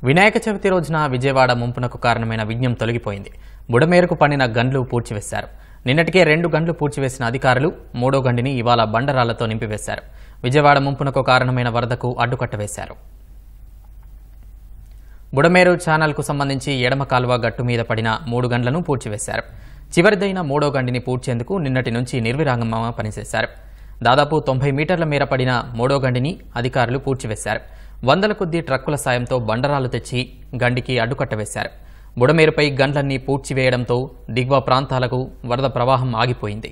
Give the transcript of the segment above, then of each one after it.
వినాయక చవితి రోజున విజయవాడ ముంపునకు కారణమైన విఘ్నం తొలగిపోయింది. బుడమేరుకు పడిన గండ్లు పూడ్చివేశారు. నిన్నటికే 2 గండ్లు పూడ్చివేసిన అధికారులు మూడో గండిని ఇవాళ బండరాళ్లతో నింపివేశారు. విజయవాడ ముంపునకు కారణమైన వరదకు అడ్డుకట్ట వేశారు. బుడమేరు ఛానల్కు సంబంధించి ఎడమ కాలువ గట్టు మీద పడిన 3 గండ్లను పూడ్చివేశారు. చివరిదైన మూడో గండిని పూడ్చేందుకు నిన్నటి నుంచి నిర్విరామంగా పనిచేశారు. దాదాపు 90 మీటర్ల మేర పడిన మూడో గండిని అధికారులు పూడ్చివేశారు. వందల కొద్దీ ట్రక్కుల సాయంతో బండరాలు తెచ్చి గండికి అడ్డుకట్ట వేశారు. బుడమేరుపై గండ్లన్నీ పూడ్చివేయడంతో దిగువ ప్రాంతాలకు వరద ప్రవాహం ఆగిపోయింది.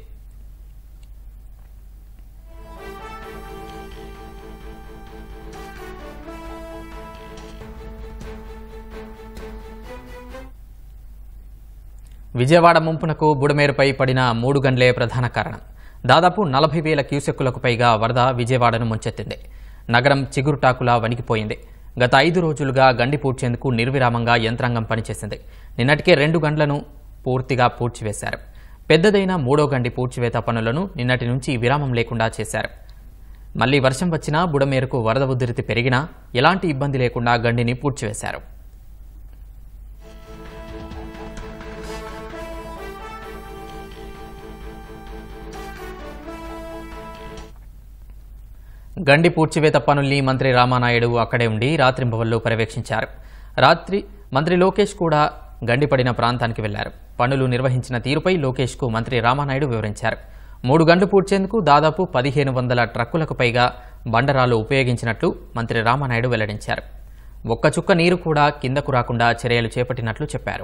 విజయవాడ ముంపునకు బుడమేరుపై పడిన 3 గండ్లే ప్రధాన కారణం. దాదాపు 40,000 క్యూసెక్కులకు పైగా వరద విజయవాడను ముంచెత్తింది. నగరం చిగురుటాకులా వణికిపోయింది. గత 5 రోజులుగా గండి పూడ్చేందుకు నిర్విరామంగా యంత్రాంగం పనిచేసింది. నిన్నటికే 2 గండ్లను పూర్తిగా పూడ్చివేశారు. పెద్దదైన మూడో గండి పూడ్చివేత పనులను నిన్నటి నుంచి విరామం లేకుండా చేశారు. మళ్లీ వర్షం వచ్చినా బుడమేరుకు వరద ఉధృతి పెరిగినా ఎలాంటి ఇబ్బంది లేకుండా గండిని పూడ్చివేశారు. గండి పూడ్చివేత పనుల్ని మంత్రి రామానాయుడు అక్కడే ఉండి రాత్రింబవళ్లు పర్యవేక్షించారు. రాత్రి మంత్రి లోకేష్ కూడా గండి పడిన ప్రాంతానికి వెళ్లారు. పనులు నిర్వహించిన తీరుపై లోకేష్కు మంత్రి రామానాయుడు వివరించారు. 3 గండ్లు పూడ్చేందుకు దాదాపు 1500 ట్రక్కులకు పైగా బండరాలు ఉపయోగించినట్లు మంత్రి రామానాయుడు వెల్లడించారు. ఒక్క చుక్క నీరు కూడా కిందకు రాకుండా చర్యలు చేపట్టినట్లు చెప్పారు.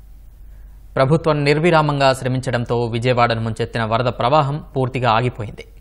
ప్రభుత్వం నిర్విరామంగా శ్రమించడంతో విజయవాడను ముంచెత్తిన వరద ప్రవాహం పూర్తిగా ఆగిపోయింది.